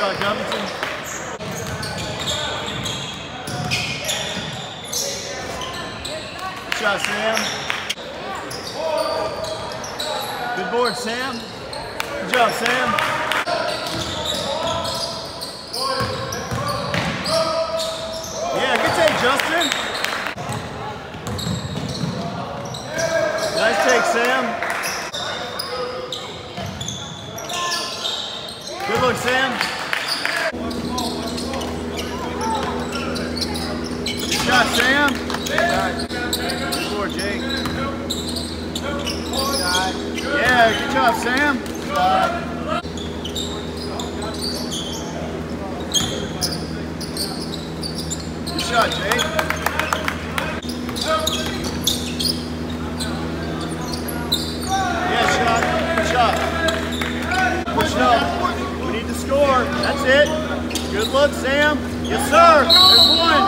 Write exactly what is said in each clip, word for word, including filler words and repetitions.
shot, Covington. Good shot, Sam. Good board, Sam. Good job, Sam. Yeah, good take, Justin. Nice take, Sam. Good look, Sam. Good shot, Sam. Good board, Jake. Yeah, good job, Sam. Good shot, Jake. Yeah, shot. Good shot. Push it up. We need to score. That's it. Good look, Sam. Yes, sir. There's one.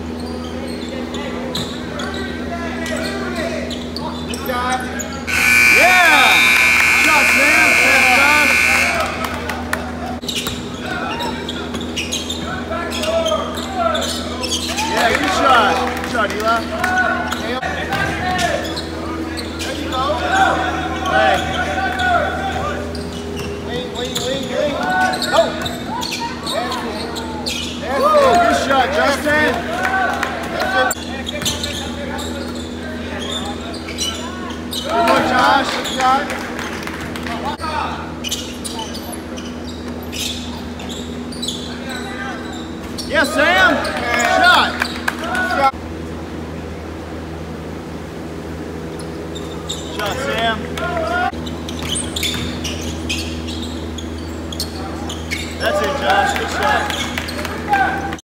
Good shot. Yeah. Good shot, Sam. Thanks, Josh. Yeah, good shot. Good shot, Eli. There you go. Hey. Woo, good shot, Justin. Good one, Josh. Good shot. Yes, Sam. Good shot. Good shot, Sam. That's it, Josh. Good shot.